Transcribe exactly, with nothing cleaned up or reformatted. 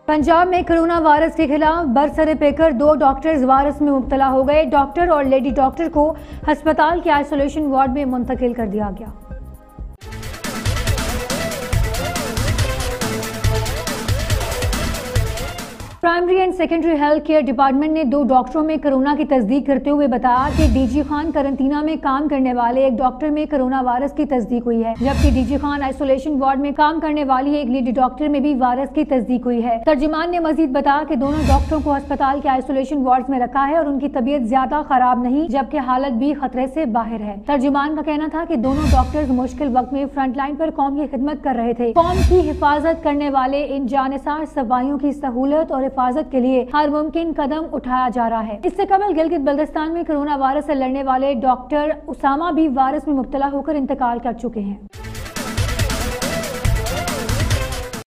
पंजाब में corona virus के खिलाफ बरसर-ए-पेकर दो डॉक्टर्स वायरस में मुब्तला हो गए। डॉक्टर और लेडी डॉक्टर को अस्पताल के आइसोलेशन वार्ड में मुंतकिल कर दिया गया। Primary and secondary health care department ने दो डॉक्टरों में कोरोना की तस्दीक करते हुए बताया कि डीजी खान करंटीना में काम करने वाले एक डॉक्टर में कोरोना वायरस की तस्दीक हुई है, जबकि डीजी खान आइसोलेशन वार्ड में काम करने वाली एक लेडी डॉक्टर में भी वायरस की तस्दीक हुई है। तर्जुमान ने मजीद बताया कि दोनों डॉक्टरों को अस्पताल के आइसोलेशन वार्ड में रखा है और उनकी तबीयत ज्यादा खराब नहीं, जबकि हालत भी खतरे से बाहर है। तर्जुमान का कहना था कि दोनों डॉक्टर्स मुश्किल वक्त में फ्रंट लाइन पर कौम की खिदमत कर रहे थे। कौम की हिफाजत करने वाले इन जानिसार सफाइयों की सहूलत और हिफाजत के लिए हर मुमकिन कदम उठाया जा रहा है। इससे कबल गिलगित बल्तिस्तान में कोरोना वायरस से लड़ने वाले डॉक्टर उसामा भी वायरस में मुब्तला होकर इंतकाल कर चुके हैं।